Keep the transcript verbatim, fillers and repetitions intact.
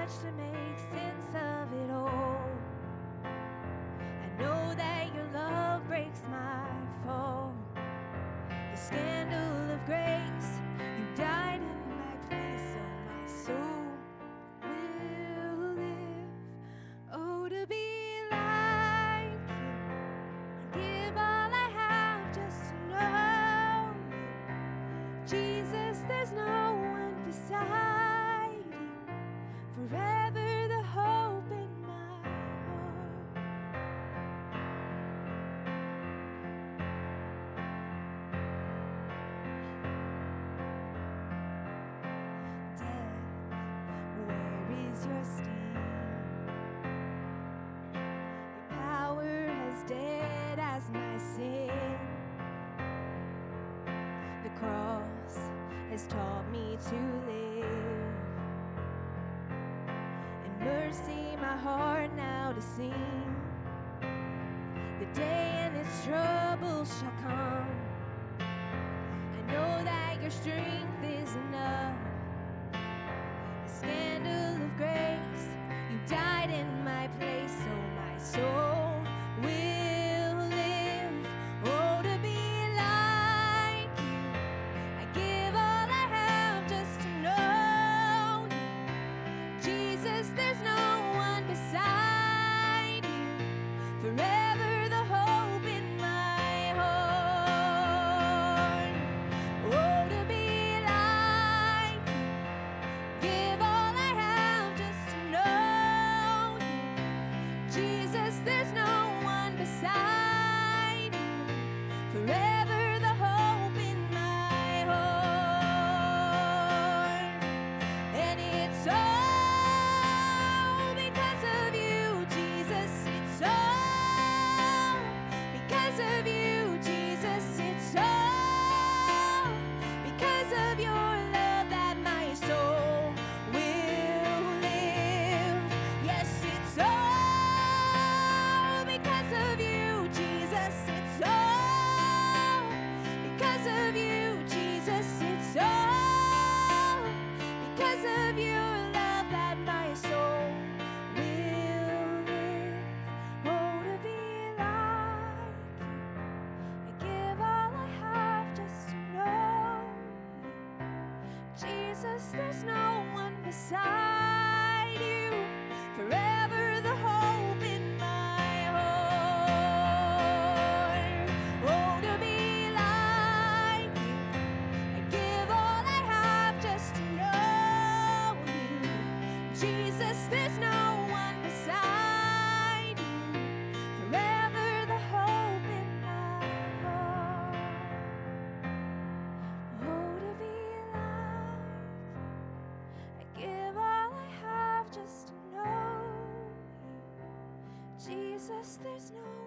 much to make sense of it all. I know that your love breaks my fall. The scandal of grace, you died in my place, so my soul will live. Oh, to be like you, and give all I have just to know you. Jesus, there's no one beside you, forever the hope in my heart. Death, where is your sting? Your power has dead as my sin. The cross has taught me to live. And mercy, my heart now to sing. The day and its troubles shall come. I know that your strength is enough. The scandal of grace, you died in my place, so my soul will live. Oh, to be like you, I give all I have just to know you. Jesus, there's no one beside you, forever the hope in my heart. Oh, to be like you, give all I have just to know you. Jesus, there's no one beside you, forever the hope in my heart. And it's all because of you, Jesus. It's all because of you, Jesus. It's all because of your love that my soul will live. Yes, it's all because of you, Jesus. It's all because of you, Jesus. It's all because of your love that my soul will live. Oh, to be like you, I give all I have just to know you. Jesus, there's no one beside you, forever the hope in my heart. Oh, to be like you, I give all I have just to know you. Jesus, there's no one beside you, forever the hope in my heart. Oh, to be like you, I give all I have just to know you. Jesus, there's no